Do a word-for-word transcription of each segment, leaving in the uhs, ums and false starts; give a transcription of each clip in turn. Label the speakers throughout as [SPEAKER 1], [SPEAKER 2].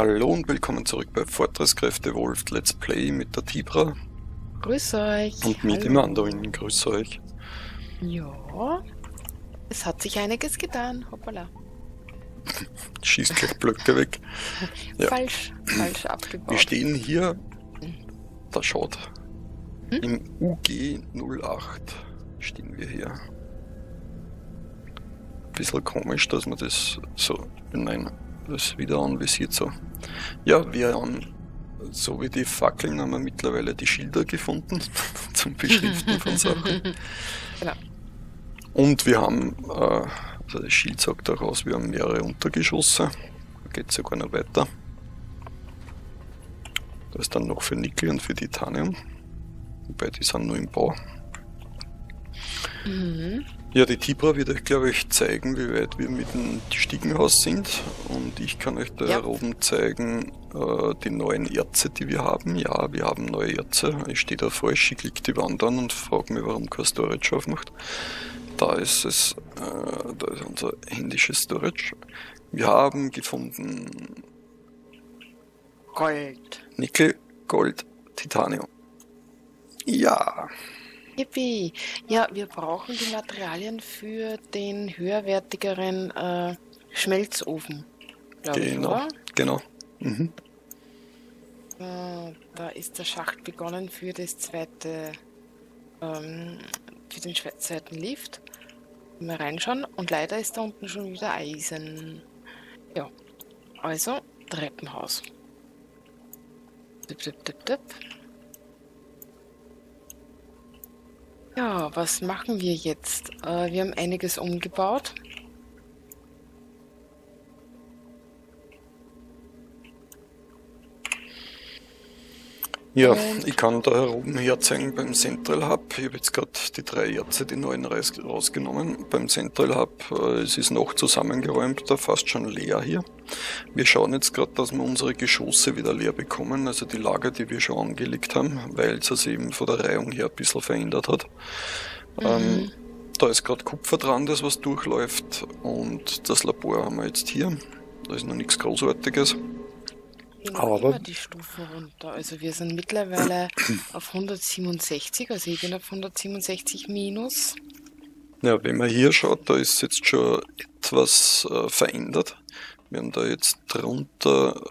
[SPEAKER 1] Hallo und willkommen zurück bei Fortress Kräfte Wolf Let's Play mit der Tibra.
[SPEAKER 2] Grüß euch.
[SPEAKER 1] Und mit dem Anduin. Grüß euch.
[SPEAKER 2] Ja, es hat sich einiges getan. Hoppala.
[SPEAKER 1] Schießt gleich Blöcke weg. Ja.
[SPEAKER 2] Falsch, falsch abgebaut.
[SPEAKER 1] Wir stehen hier, da schaut,
[SPEAKER 2] Hm?
[SPEAKER 1] im U G null acht stehen wir hier. Bisschen komisch, dass man das so, nein, das wieder anvisiert so. Ja, wir haben, so wie die Fackeln, haben wir mittlerweile die Schilder gefunden zum Beschriften von Sachen.
[SPEAKER 2] Genau.
[SPEAKER 1] Und wir haben, äh, also das Schild sagt auch aus, wir haben mehrere Untergeschosse. Da geht es sogar noch weiter. Da ist dann noch für Nickel und für Titanium. Wobei die sind nur im Bau.
[SPEAKER 2] Mhm.
[SPEAKER 1] Ja, die Tibra wird euch, glaube ich, zeigen, wie weit wir mit dem Stiegenhaus sind. Und ich kann euch da
[SPEAKER 2] Ja.
[SPEAKER 1] oben zeigen, äh, die neuen Erze, die wir haben. Ja, wir haben neue Erze. Ich stehe da falsch, ich klicke die Wand an und frage mich, warum kein Storage aufmacht. Da ist es, äh, da ist unser händisches Storage. Wir haben gefunden
[SPEAKER 2] Gold.
[SPEAKER 1] Nickel, Gold, Titanium. Ja.
[SPEAKER 2] Yippie. Ja, wir brauchen die Materialien für den höherwertigeren äh, Schmelzofen. Glaub ich,
[SPEAKER 1] Genau,
[SPEAKER 2] oder?
[SPEAKER 1] genau. Mhm.
[SPEAKER 2] Äh, da ist der Schacht begonnen für das zweite, ähm, für den schwe- zweiten Lift. Mal reinschauen. Und leider ist da unten schon wieder Eisen. Ja, also Treppenhaus. Tipp, tipp, tipp, tipp. Ja, was machen wir jetzt? Äh, wir haben einiges umgebaut.
[SPEAKER 1] Ja,
[SPEAKER 2] Und-
[SPEAKER 1] ich kann da oben herzeigen beim Central Hub. Ich habe jetzt gerade die drei Erze, die neuen raus- rausgenommen. Beim Central Hub, äh, es ist noch zusammengeräumt, da fast schon leer hier. Wir schauen jetzt gerade, dass wir unsere Geschosse wieder leer bekommen, also die Lager, die wir schon angelegt haben, weil es sich eben von der Reihung her ein bisschen verändert hat. Ähm, da ist gerade Kupfer dran, das was durchläuft, und das Labor haben wir jetzt hier. Da ist noch nichts Großartiges.
[SPEAKER 2] Gehen
[SPEAKER 1] Aber-
[SPEAKER 2] immer die Stufen runter. Also wir sind mittlerweile auf hundertsiebenundsechzig, also ich bin auf hundertsiebenundsechzig minus.
[SPEAKER 1] Ja, wenn man hier schaut, da ist jetzt schon etwas äh, verändert. Wir haben da jetzt drunter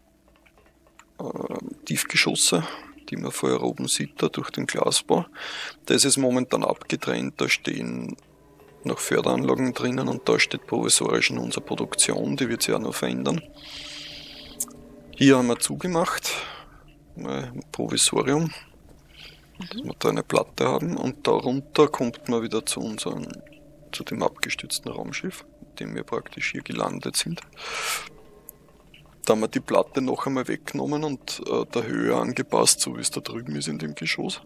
[SPEAKER 1] äh, Tiefgeschosse, die man vorher oben sieht, da durch den Glasbau. Das ist momentan abgetrennt, da stehen noch Förderanlagen drinnen und da steht provisorisch in unserer Produktion, die wird sich auch noch verändern. Hier haben wir zugemacht, mal ein Provisorium, dass wir da eine Platte haben, und darunter kommt man wieder zu unserem, zu dem abgestützten Raumschiff, mit dem wir praktisch hier gelandet sind. Da haben wir die Platte noch einmal weggenommen und äh, der Höhe angepasst, so wie es da drüben ist in dem Geschoss.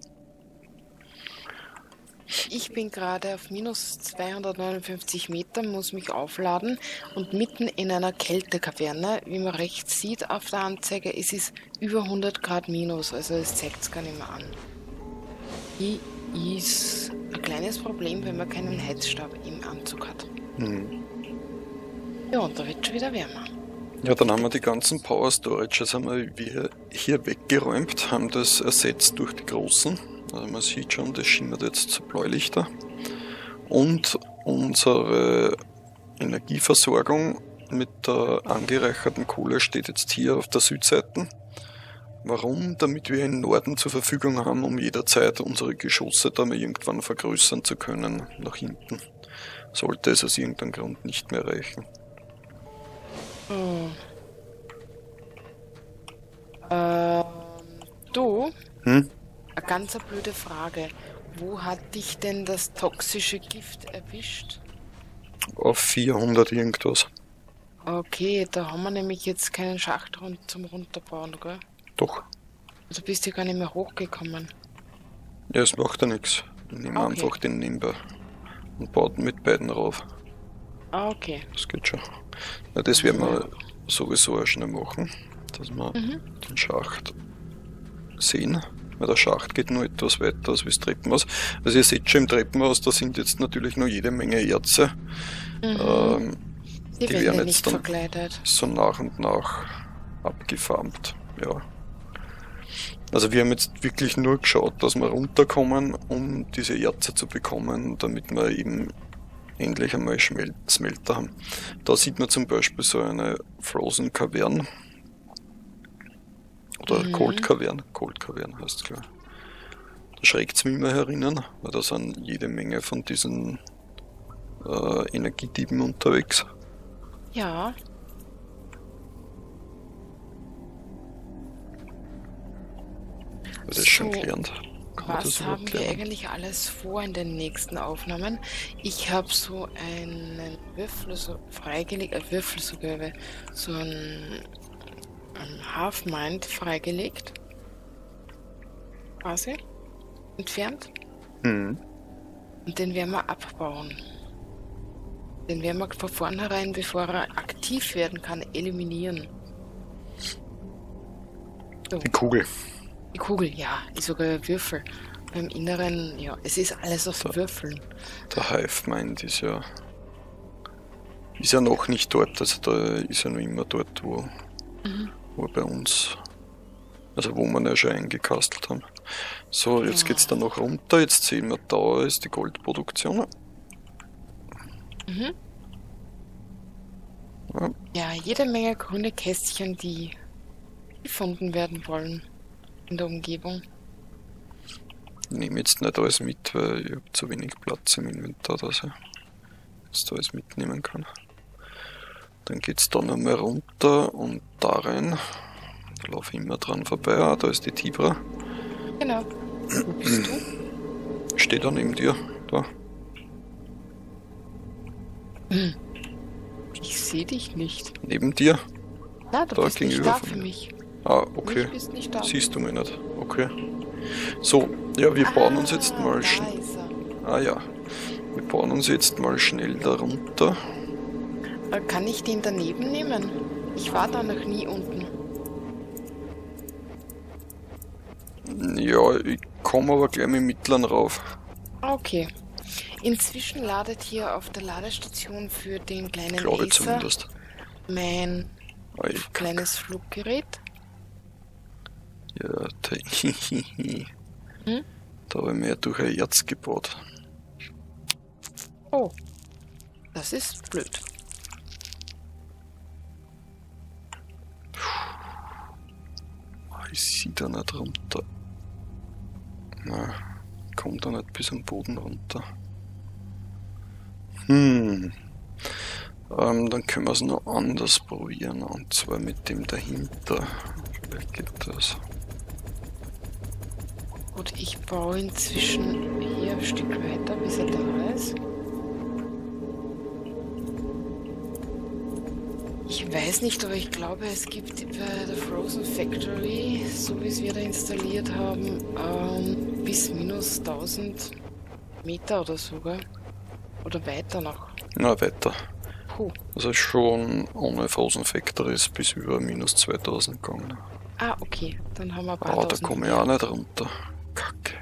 [SPEAKER 2] Ich bin gerade auf minus zweihundertneunundfünfzig Meter, muss mich aufladen und mitten in einer Kältekaverne, wie man rechts sieht auf der Anzeige, es ist über hundert Grad minus, also es zeigt es gar nicht mehr an. Die ist ein kleines Problem, wenn man keinen Heizstab im Anzug hat.
[SPEAKER 1] Hm.
[SPEAKER 2] Ja, und da wird schon wieder wärmer.
[SPEAKER 1] Ja, dann haben wir die ganzen Power Storages haben wir wir hier weggeräumt, haben das ersetzt durch die großen. Also man sieht schon, das schimmert jetzt so bläulichter. Und unsere Energieversorgung mit der angereicherten Kohle steht jetzt hier auf der Südseite. Warum? Damit wir einen Norden zur Verfügung haben, um jederzeit unsere Geschosse da mal irgendwann vergrößern zu können, nach hinten. Sollte es aus irgendeinem Grund nicht mehr reichen.
[SPEAKER 2] Hm. Ähm, du,
[SPEAKER 1] Hm?
[SPEAKER 2] eine ganz eine blöde Frage. Wo hat dich denn das toxische Gift erwischt?
[SPEAKER 1] Auf vierhundert irgendwas.
[SPEAKER 2] Okay, da haben wir nämlich jetzt keinen Schacht rund zum Runterbauen, gell?
[SPEAKER 1] Doch.
[SPEAKER 2] Also bist du gar nicht mehr hochgekommen.
[SPEAKER 1] Ja, es macht ja nichts. Ich nehme
[SPEAKER 2] Okay.
[SPEAKER 1] einfach den Nimber und baut mit beiden rauf.
[SPEAKER 2] Ah, okay.
[SPEAKER 1] Das geht schon. Na, das werden wir sowieso auch schnell machen, dass wir
[SPEAKER 2] Mhm.
[SPEAKER 1] den Schacht sehen. Weil der Schacht geht nur etwas weiter als das Treppenhaus. Also ihr seht schon im Treppenhaus, da sind jetzt natürlich noch jede Menge Erze.
[SPEAKER 2] Mhm.
[SPEAKER 1] Ähm,
[SPEAKER 2] Die,
[SPEAKER 1] die
[SPEAKER 2] werden
[SPEAKER 1] werden
[SPEAKER 2] ja
[SPEAKER 1] jetzt
[SPEAKER 2] nicht
[SPEAKER 1] dann
[SPEAKER 2] verkleidet.
[SPEAKER 1] so nach und nach abgefarmt, ja. Also wir haben jetzt wirklich nur geschaut, dass wir runterkommen, um diese Erze zu bekommen, damit wir eben endlich einmal Schmel Smelter haben. Da sieht man zum Beispiel so eine Frozen Cavern. Oder
[SPEAKER 2] Mhm.
[SPEAKER 1] Cold Cavern. Cold Cavern heißt es, klar. Da schreckt es mich immer herinnen, weil da sind jede Menge von diesen äh, Energiedieben unterwegs.
[SPEAKER 2] Ja,
[SPEAKER 1] Das ist schon
[SPEAKER 2] so,
[SPEAKER 1] gelernt. Kann man das
[SPEAKER 2] was
[SPEAKER 1] überhaupt
[SPEAKER 2] haben wir
[SPEAKER 1] lernen?
[SPEAKER 2] eigentlich alles vor in den nächsten Aufnahmen? Ich habe so einen Würfel so freigelegt, äh, Würfel sogar, so ein, ein Half-Mind freigelegt, quasi, entfernt.
[SPEAKER 1] Mhm.
[SPEAKER 2] Und den werden wir abbauen. Den werden wir von vornherein, bevor er aktiv werden kann, eliminieren. So,
[SPEAKER 1] Die Kugel.
[SPEAKER 2] die Kugel, ja, ist sogar ein Würfel. Beim Inneren, ja, es ist alles aus
[SPEAKER 1] Da.
[SPEAKER 2] Würfeln.
[SPEAKER 1] Der Hive Mind ist ja ist ja noch nicht dort, also da ist er noch immer dort, wo,
[SPEAKER 2] Mhm.
[SPEAKER 1] wo er bei uns, also wo wir ihn ja schon eingekastelt haben. So, jetzt
[SPEAKER 2] Ja.
[SPEAKER 1] geht's dann noch runter, jetzt sehen wir, da ist die Goldproduktion.
[SPEAKER 2] Mhm.
[SPEAKER 1] Ja,
[SPEAKER 2] Ja, jede Menge grüne Kästchen, die gefunden werden wollen in der Umgebung.
[SPEAKER 1] ich nehme jetzt nicht alles mit, weil ich habe zu wenig Platz im Inventar, dass ich jetzt alles mitnehmen kann. Dann geht's da nochmal runter und da rein. Da laufe ich immer dran vorbei. Ah, da ist die Tibra.
[SPEAKER 2] Genau. Wo bist du?
[SPEAKER 1] Steht da neben dir. Da.
[SPEAKER 2] Ich sehe dich nicht.
[SPEAKER 1] Neben dir.
[SPEAKER 2] Na, du
[SPEAKER 1] Da
[SPEAKER 2] bist nicht
[SPEAKER 1] gegenüber
[SPEAKER 2] da
[SPEAKER 1] von
[SPEAKER 2] für
[SPEAKER 1] mir.
[SPEAKER 2] mich.
[SPEAKER 1] Ah,
[SPEAKER 2] Du
[SPEAKER 1] okay.
[SPEAKER 2] bist nicht da.
[SPEAKER 1] Siehst du mich nicht. Okay. So, ja, wir bauen uns jetzt
[SPEAKER 2] Ah,
[SPEAKER 1] mal
[SPEAKER 2] da
[SPEAKER 1] schnell.
[SPEAKER 2] ist er.
[SPEAKER 1] Ah ja. Wir bauen uns jetzt mal schnell da runter.
[SPEAKER 2] Äh, Kann ich den daneben nehmen? Ich war da noch nie unten.
[SPEAKER 1] Ja, ich komme aber gleich mit dem Mittleren rauf.
[SPEAKER 2] Okay. Inzwischen ladet hier auf der Ladestation für den kleinen
[SPEAKER 1] Glaube ich
[SPEAKER 2] Acer
[SPEAKER 1] zumindest.
[SPEAKER 2] mein
[SPEAKER 1] Ah, ich
[SPEAKER 2] kleines Fluggerät.
[SPEAKER 1] Ja, da,
[SPEAKER 2] Hm?
[SPEAKER 1] da habe ich mir durch ein Erz gebaut.
[SPEAKER 2] Oh, das ist blöd.
[SPEAKER 1] Ah, ich sehe da nicht runter. Na, kommt da nicht bis am Boden runter. Hm. Ähm, dann können wir es noch anders probieren. Und zwar mit dem dahinter. Vielleicht geht das.
[SPEAKER 2] Gut, ich baue inzwischen hier ein Stück weiter, bis er da ist. Ich weiß nicht, aber ich glaube, es gibt bei der Frozen Factory, so wie es wir da installiert haben, ähm, bis minus tausend Meter oder sogar. Oder weiter noch.
[SPEAKER 1] Na, weiter.
[SPEAKER 2] Puh.
[SPEAKER 1] Also schon ohne Frozen Factory ist bis über minus zweitausend gegangen.
[SPEAKER 2] Ah, okay. Dann haben wir ein paar
[SPEAKER 1] Ah, da
[SPEAKER 2] tausend
[SPEAKER 1] komme ich
[SPEAKER 2] mehr.
[SPEAKER 1] auch nicht runter. Kacke.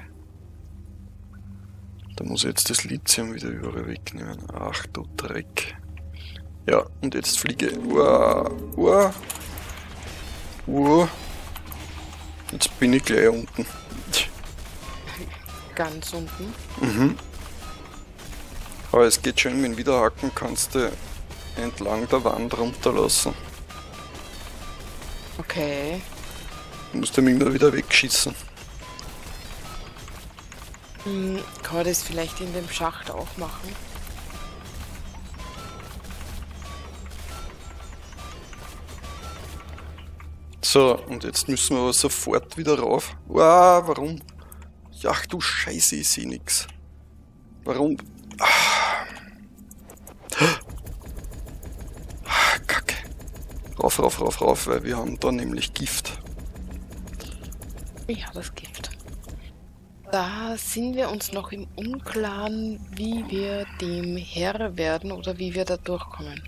[SPEAKER 1] Da muss ich jetzt das Lithium wieder überall wegnehmen. Ach du Dreck. Ja, und jetzt fliege. Uah, uah. Uah. Jetzt bin ich gleich unten.
[SPEAKER 2] Ganz unten.
[SPEAKER 1] Mhm. Aber es geht schön, wenn Wiederhaken kannst du entlang der Wand runterlassen.
[SPEAKER 2] Okay.
[SPEAKER 1] Du musst ihm immer wieder wegschießen.
[SPEAKER 2] Hm, kann man das vielleicht in dem Schacht auch machen?
[SPEAKER 1] So, und jetzt müssen wir aber sofort wieder rauf. Wow, warum? Ach du Scheiße, ich sehe nix. Warum? Ah. Ah, Kacke. Rauf, rauf, rauf, rauf, weil wir haben da nämlich Gift.
[SPEAKER 2] Ja, das Gift. Da sind wir uns noch im Unklaren, wie wir dem Herr werden oder wie wir da durchkommen.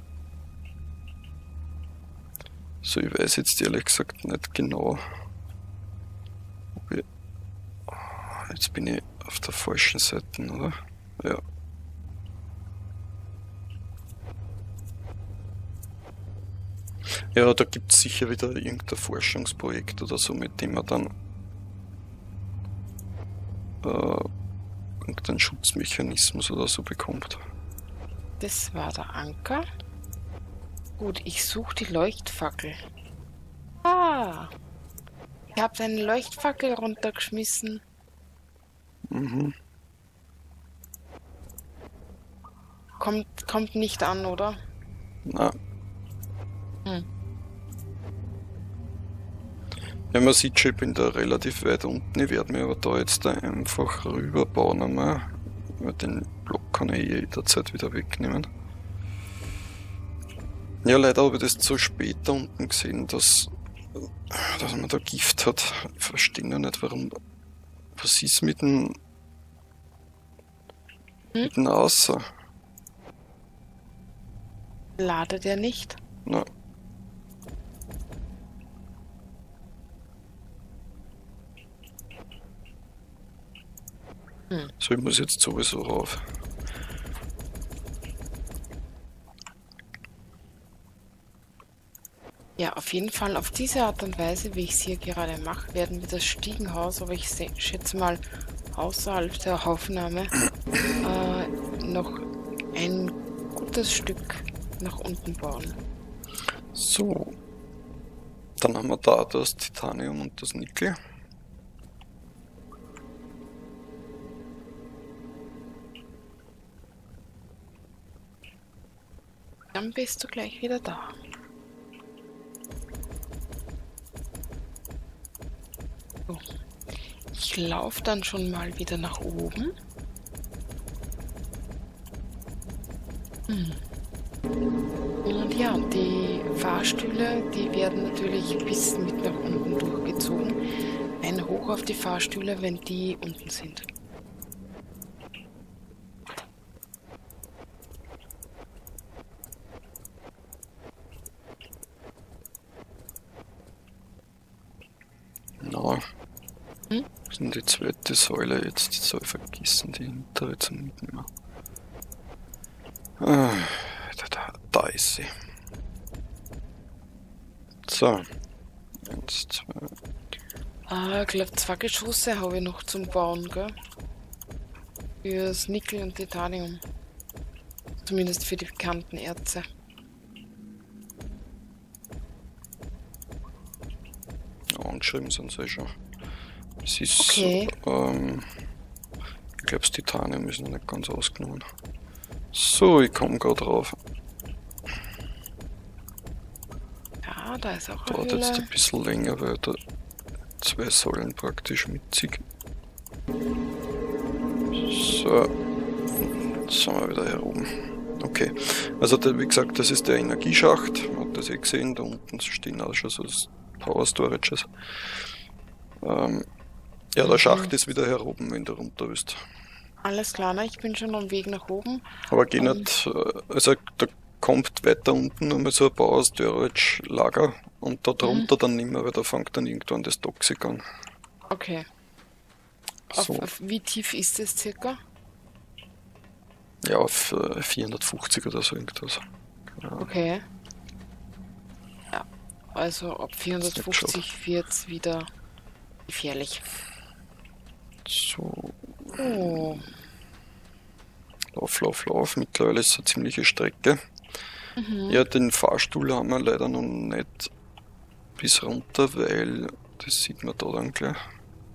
[SPEAKER 1] So, ich weiß jetzt ehrlich gesagt nicht genau. Ob ich... Ah, jetzt bin ich auf der falschen Seite, oder? Ja. Ja, da gibt es sicher wieder irgendein Forschungsprojekt oder so, mit dem man dann äh, irgendeinen Schutzmechanismus oder so bekommt.
[SPEAKER 2] Das war der Anker. Gut, ich suche die Leuchtfackel. Ah! Ich habe eine Leuchtfackel runtergeschmissen.
[SPEAKER 1] Mhm.
[SPEAKER 2] Kommt, kommt nicht an, oder?
[SPEAKER 1] Na.
[SPEAKER 2] Hm.
[SPEAKER 1] Ja, man sieht schon, ich bin da relativ weit unten. Ich werde mir aber da jetzt da einfach rüberbauen einmal. Weil den Block kann ich jederzeit wieder wegnehmen. Ja, leider habe ich das zu spät da unten gesehen, dass, dass man da Gift hat. Ich verstehe noch nicht, warum. Was ist mit dem.
[SPEAKER 2] Hm?
[SPEAKER 1] mit dem Außer?
[SPEAKER 2] Ladet er nicht?
[SPEAKER 1] Na.
[SPEAKER 2] Hm.
[SPEAKER 1] So, ich muss jetzt sowieso rauf.
[SPEAKER 2] Ja, auf jeden Fall auf diese Art und Weise, wie ich es hier gerade mache, werden wir das Stiegenhaus, aber ich schätze mal außerhalb der Aufnahme, äh, noch ein gutes Stück nach unten bauen.
[SPEAKER 1] So. Dann haben wir da das Titanium und das Nickel.
[SPEAKER 2] Dann bist du gleich wieder da. So. Ich laufe dann schon mal wieder nach oben. Hm. Und ja, die Fahrstühle, die werden natürlich bis mit nach unten durchgezogen. Ein Hoch auf die Fahrstühle, wenn die unten sind.
[SPEAKER 1] Na,
[SPEAKER 2] Hm?
[SPEAKER 1] das ist die zweite Säule jetzt. Ich soll vergessen, die hintere zu mitnehmen. Ah, da, da, da ist sie. So. Eins, zwei.
[SPEAKER 2] Ah, ich glaube, zwei Geschosse habe ich noch zum Bauen, gell? Fürs Nickel und Titanium. Zumindest für die bekannten Erze.
[SPEAKER 1] Angeschrieben sind sie schon. Es ist,
[SPEAKER 2] Okay.
[SPEAKER 1] ähm, ich glaube, das Titanium ist noch nicht ganz ausgenommen. So, ich komme gerade drauf.
[SPEAKER 2] Ja, da ist auch eine
[SPEAKER 1] Dauert jetzt
[SPEAKER 2] Höhle.
[SPEAKER 1] ein bisschen länger, weil da zwei Säulen praktisch mitzig. So, jetzt sind wir wieder hier oben. Okay, also da, wie gesagt, das ist der Energieschacht. Man hat das eh gesehen, da unten stehen auch schon so das Power Storages. Ähm, ja, der Schacht ist wieder hier oben, wenn du runter willst.
[SPEAKER 2] Alles klar, ne? Ich bin schon am Weg nach oben.
[SPEAKER 1] Aber geh
[SPEAKER 2] Ähm.
[SPEAKER 1] nicht, äh, also da kommt weiter unten nochmal so ein Power Storage Lager und da drunter dann nicht mehr, weil da fängt dann irgendwann das Toxik an.
[SPEAKER 2] Okay. Auf,
[SPEAKER 1] So,
[SPEAKER 2] auf wie tief ist es circa?
[SPEAKER 1] ja, auf äh, vierhundertfünfzig oder so irgendwas. Genau.
[SPEAKER 2] Okay. Ja, also ab vierhundertfünfzig wird es wieder gefährlich.
[SPEAKER 1] So,
[SPEAKER 2] Oh.
[SPEAKER 1] Lauf, Lauf, Lauf. Mittlerweile ist es eine ziemliche Strecke.
[SPEAKER 2] Mhm.
[SPEAKER 1] Ja, den Fahrstuhl haben wir leider noch nicht bis runter, weil, das sieht man da dann gleich,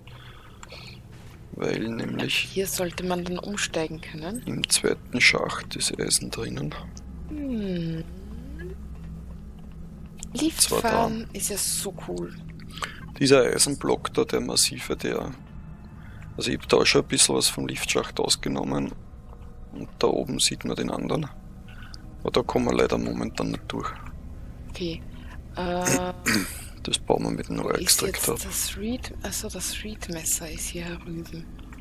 [SPEAKER 1] weil nämlich
[SPEAKER 2] Hier sollte man dann umsteigen können.
[SPEAKER 1] im zweiten Schacht ist Eisen drinnen.
[SPEAKER 2] Hm.
[SPEAKER 1] Zwar
[SPEAKER 2] Liftfahren ist ja so cool.
[SPEAKER 1] Dieser Eisenblock da, der massive, der, also ich habe da schon ein bisschen was vom Liftschacht ausgenommen und da oben sieht man den anderen. Aber da kommen wir leider momentan nicht durch.
[SPEAKER 2] Okay. Äh,
[SPEAKER 1] Das bauen wir mit dem
[SPEAKER 2] ist jetzt
[SPEAKER 1] Rohrextraktor.
[SPEAKER 2] das Reed, also das Reed-Messer ist hier herüben.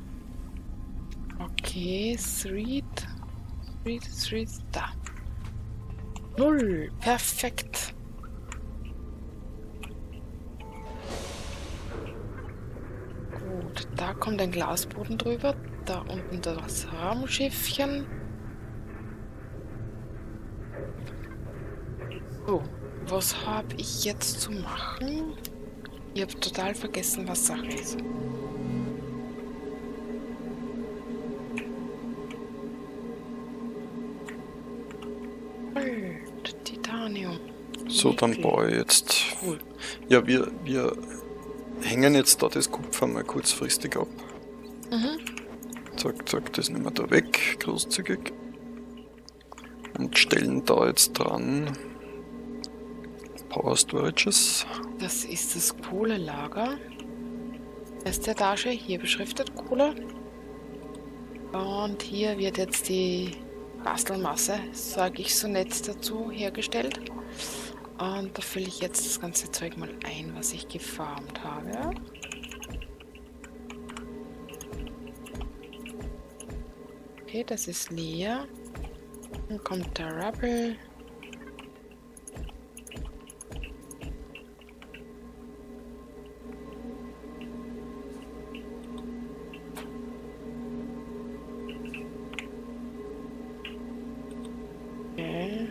[SPEAKER 2] Okay, Reed, Reed, Reed, da. Null, perfekt. Gut, da kommt ein Glasboden drüber. Da unten das Raumschiffchen. So, was habe ich jetzt zu machen? Ich habe total vergessen, was Sache ist. Gold, Titanium.
[SPEAKER 1] So, dann
[SPEAKER 2] Nickel.
[SPEAKER 1] baue ich jetzt.
[SPEAKER 2] Cool.
[SPEAKER 1] Ja, wir, wir hängen jetzt da das Kupfer mal kurzfristig ab.
[SPEAKER 2] Mhm.
[SPEAKER 1] Zack, zack, das nehmen wir da weg, großzügig. Und stellen da jetzt dran Power Storages.
[SPEAKER 2] Das ist das Kohlelager. Erste Etage, hier beschriftet Kohle. Und hier wird jetzt die Bastelmasse, sage ich so nett dazu, hergestellt. Und da fülle ich jetzt das ganze Zeug mal ein, was ich gefarmt habe. Okay, das ist leer. Dann kommt der Rubble. Okay.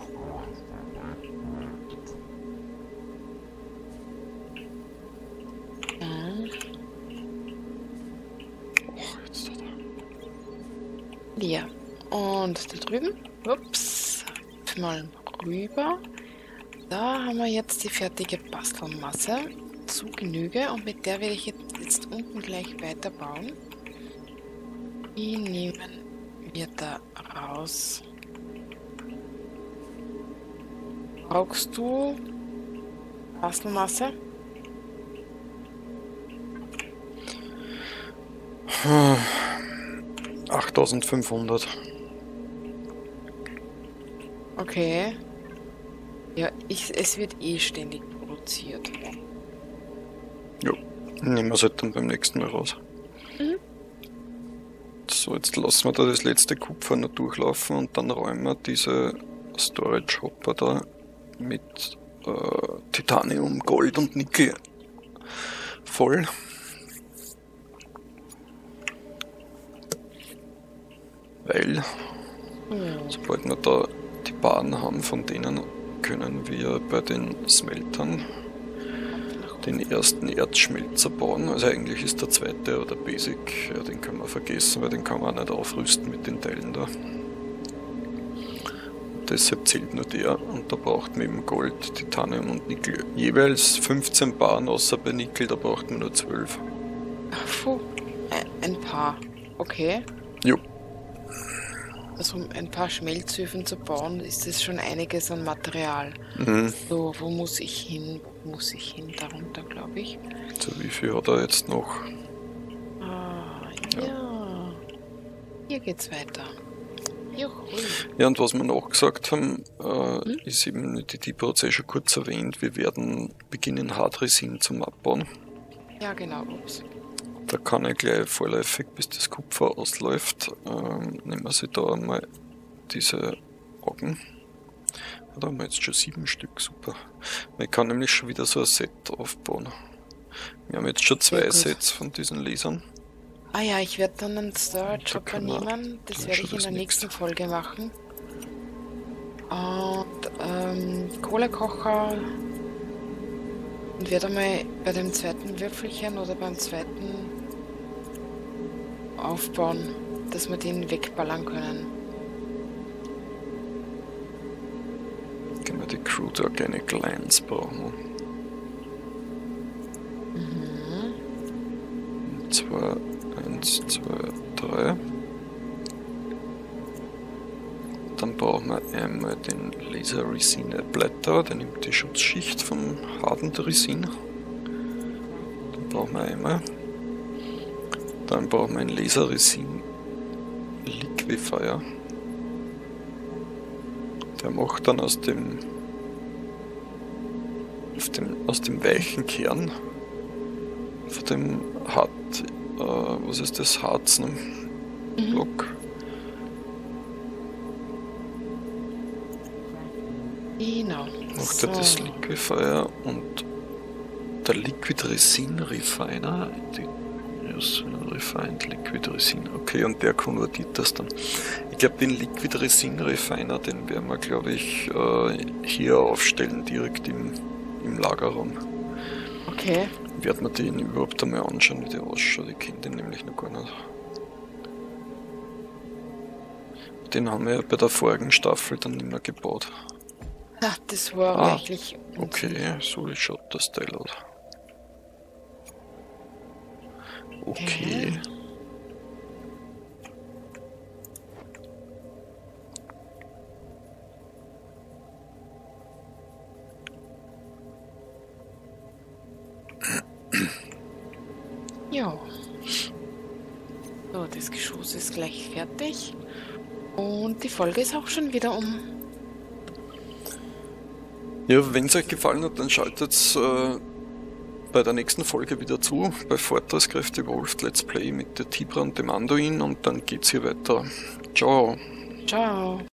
[SPEAKER 2] Ja.
[SPEAKER 1] Oh, jetzt da.
[SPEAKER 2] Leer. Und da drüben, ups, mal rüber. Da haben wir jetzt die fertige Bastelmasse zu Genüge und mit der werde ich jetzt, jetzt unten gleich weiterbauen. Die nehmen wir da raus. Brauchst du Bastelmasse?
[SPEAKER 1] achttausendfünfhundert.
[SPEAKER 2] Okay. Ja, ich, es wird eh ständig produziert.
[SPEAKER 1] Jo, nehmen wir es halt dann beim nächsten Mal raus.
[SPEAKER 2] Mhm.
[SPEAKER 1] So, jetzt lassen wir da das letzte Kupfer noch durchlaufen und dann räumen wir diese Storage Hopper da mit äh, Titanium, Gold und Nickel voll. Weil,
[SPEAKER 2] Oh.
[SPEAKER 1] sobald wir da die Bahnen haben, von denen können wir bei den Smeltern den ersten Erzschmelzer bauen. Also eigentlich ist der zweite oder Basic, ja, den kann man vergessen, weil den kann man auch nicht aufrüsten mit den Teilen da. Und deshalb zählt nur der und da braucht man eben Gold, Titanium und Nickel. Jeweils fünfzehn Bahnen, außer bei Nickel, da braucht man nur zwölf.
[SPEAKER 2] Puh. Ein paar. Okay.
[SPEAKER 1] Jo.
[SPEAKER 2] Also um ein paar Schmelzöfen zu bauen, ist das schon einiges an Material.
[SPEAKER 1] Mhm.
[SPEAKER 2] So, wo muss ich hin? Wo muss ich hin? Darunter, glaube ich.
[SPEAKER 1] So, wie viel hat er jetzt noch?
[SPEAKER 2] Ah, ja. Hier geht's weiter. Juhu.
[SPEAKER 1] Ja, und was wir noch gesagt haben, äh,
[SPEAKER 2] Hm?
[SPEAKER 1] ist eben, die Tipo hat es eh schon kurz erwähnt, wir werden beginnen Hardresin zum Abbauen.
[SPEAKER 2] Ja, genau. Ups.
[SPEAKER 1] Da kann ich gleich vorläufig, bis das Kupfer ausläuft, ähm, nehmen wir sich da einmal diese Augen. Da haben wir jetzt schon sieben Stück, super. Ich kann nämlich schon wieder so ein Set aufbauen. Wir haben jetzt schon zwei
[SPEAKER 2] Sehr gut.
[SPEAKER 1] Sets von diesen Lasern.
[SPEAKER 2] Ah ja, ich werde dann einen Storage
[SPEAKER 1] Da
[SPEAKER 2] Hopper
[SPEAKER 1] können wir
[SPEAKER 2] nehmen. Das
[SPEAKER 1] dann
[SPEAKER 2] werde
[SPEAKER 1] schon
[SPEAKER 2] ich in
[SPEAKER 1] das
[SPEAKER 2] der nächsten
[SPEAKER 1] nächste.
[SPEAKER 2] Folge machen. Und ähm, Kohlekocher. Und werde einmal bei dem zweiten Würfelchen oder beim zweiten aufbauen, dass wir den wegballern können.
[SPEAKER 1] Können wir die Crude Organic Lines brauchen.
[SPEAKER 2] Mhm.
[SPEAKER 1] Und zwar eins, zwei, drei. Dann brauchen wir einmal den Laser Resin Blätter, der nimmt die Schutzschicht vom harten Resin. Dann brauchen wir einmal. Dann brauchen wir einen Laser Resin Liquefier. Der macht dann aus dem, auf dem aus dem weichen Kern von dem hart, äh, was ist das, Harzen Block.
[SPEAKER 2] Genau.
[SPEAKER 1] Macht
[SPEAKER 2] So.
[SPEAKER 1] er das Liquefier und der Liquid Resin Refiner, die Yes, Refined Liquid Resin. Okay, und der konvertiert das dann. Ich glaube, den Liquid Resin Refiner, den werden wir, glaube ich, äh, hier aufstellen, direkt im, im Lagerraum.
[SPEAKER 2] Okay.
[SPEAKER 1] Werden wir den überhaupt einmal anschauen, wie der ausschaut. Ich kenne den nämlich noch gar nicht. Den haben wir ja bei der vorigen Staffel dann nicht mehr gebaut.
[SPEAKER 2] Ach, das war
[SPEAKER 1] Ah,
[SPEAKER 2] wirklich...
[SPEAKER 1] okay, so schaut das Teil aus. Okay.
[SPEAKER 2] Ja. So, das Geschoss ist gleich fertig. Und die Folge ist auch schon wieder um.
[SPEAKER 1] Ja, wenn es euch gefallen hat, dann schaltet äh, bei der nächsten Folge wieder zu, bei Fortress-Kräfte Evolved Let's Play mit der Tibra und dem Anduin, und dann geht's hier weiter. Ciao!
[SPEAKER 2] Ciao!